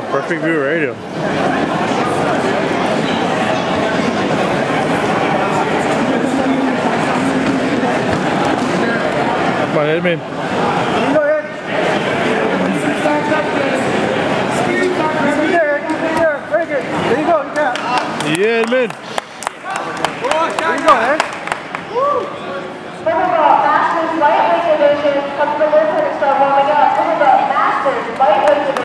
Yeah, Perfect View Radio. Come on, Edmund. Go ahead. There you go. Yeah, Edmund.